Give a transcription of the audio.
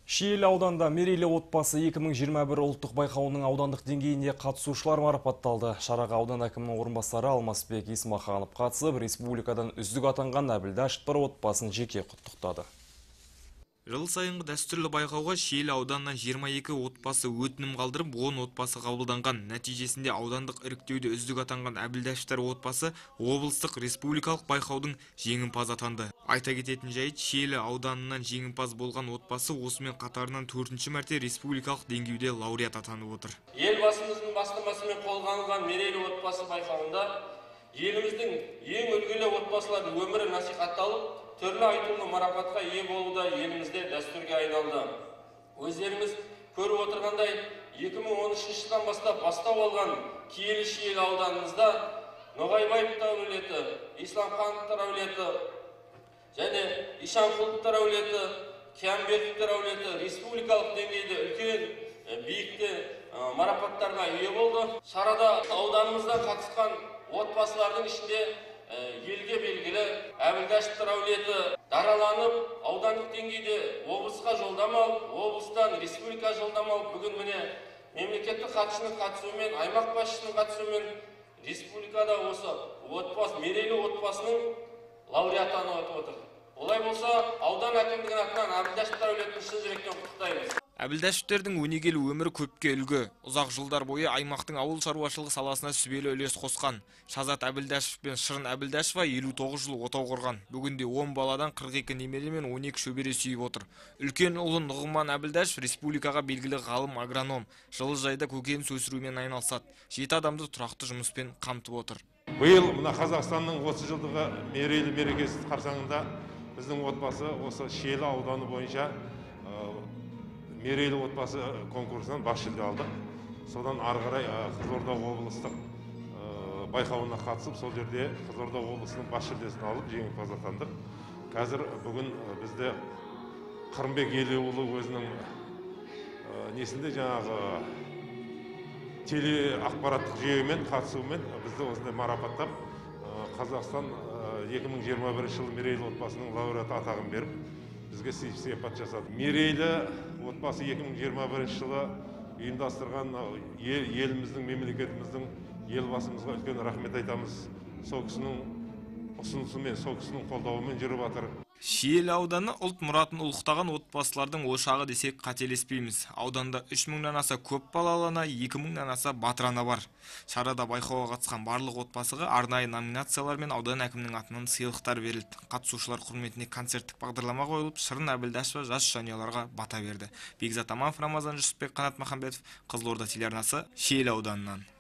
Шиелі ауданда мерейлі отбасы 2021 ұлттық байқауының аудандық деңгейінде қатысушылар марапатталды. Шараға аудан әкімінің орынбасары Алмасбек Исмаханов қатысып, республикадан үздік атанған Әбілдәшевтер отбасын жеке құттықтады. Жыл сайынғы дәстүрлі байқауға Шиелі ауданынан 22 отбасы өтінім қалдырып, 10 отбасы қабылданған. Нәтижесінде аудандық іріктеуде үздік атанған Әбілдәшевтер отбасы облыстық республикалық байқаудың жеңімпазы атанды. Айта кететін жайт, Шиелі ауданынан жеңімпаз болған отбасы осымен қатарынан 4-ші мәрте республикалық деңгейде лауреат атанып отыр. Елбасымыздың бастамасымен қолға алынған мерейлі отбасы байқауында еліміздің ең үлгілі отбасылардың өмірі насихатталып, түрлі айтулы марапатқа ие болуда елімізде дәстүрге айналды. Өздеріңіз көріп отырғандай, 2013 жылдан бастау алған киелі Шиелі ауданымызда Ноғайбаевтар әулеті, Исламхановтар әулеті және Ишанқұловтар әулеті, Киямбетовтар әулеті республикалық деңгейде үлкен биікте марапаттарға ие болды. Шарада ауданымыздан қатысқан отбасылардың ішінде елге белгілі Әбілдәшевтер әулеті дараланып, аудандық деңгейде облысқа жолдама алып, облыстан республика жолдама алып, бүгін міне мемлекеттік хатшының қатысуымен, аймақ басшысының қатысуымен республикада осы отбасы, мерейлі отбасының лауреаты атанып отыр. Олай болса, аудан әкімдігінің атынан Әбілдәшевтер әулетін шын жүректен құттықтаймыз. Әбілдәшевтердің өнегелі өмірі көпке үлгі. Ұзақ жылдар бойы аймақтың ауыл шаруашылығы саласына сүбелі үлес қосқан. Шазат Әбілдәшев пен Шырын Әбілдәшева 59 жыл отау құрған. Бүгінде 10 баладан 42 немере мен 12 шөбере сүйіп отыр. Үлкен ұлы Нұғыман Әбілдәшев республикаға белгілі ғалым агроном. Жылыжайда көкөніс өсірумен айналысады. 7 адамды тұрақты жұмыспен қамтып отыр. Биыл мына Қазақстанның 30 жылдығы мерейлі мерекесі қарсаңында біздің отбасы осы Шиелі ауданы бойынша мерейлі отбасы конкурсынан бас жүлде алдық. Содан ары қарай Қызылорда облыстық байқауына қатысып, сол жерде Қызылорда облысының бас жүлдесін алып, жеңімпаз атандық. Қазір бүгін бізде Қырымбек Елеуұлы өзінің несінде жаңағы теле ақпараттық жүйемен қатысуымен бізді осындай марапаттап, Қазақстан 2021 жылы мерейлі отбасының лауреаты атағын беріп, бізге сый-сияпат жасады. Мерейлі отбасы 2021 жылы ұйымдастырған еліміздің, мемлекетіміздің, елбасымызға үлкен рахмет айтамыз. Сол кісінің ұсынысымен, сол кісінің қолдауымен жүріп жатыр. Шиелі ауданы ұлт мұратын ұлықтаған отбасылардың ошағы десек қателеспейміз. Ауданда 3000-нан аса көп балалы ана, 2000-нан аса батыр ана бар. Шарада байқауға қатысқан барлық отбасыға арнайы номинациялар мен аудан әкімінің атынан сыйлықтар берілді. Қатысушылар құрметіне концерттік бағдарлама қойылып, Шырын Әбілдәшева жас жанұяларға бата берді. Бекзат Аманов, Рамазан Жүсіпбек, Қанат Махамбетов, Қызылорда телеарнасы, Шиелі ауданынан.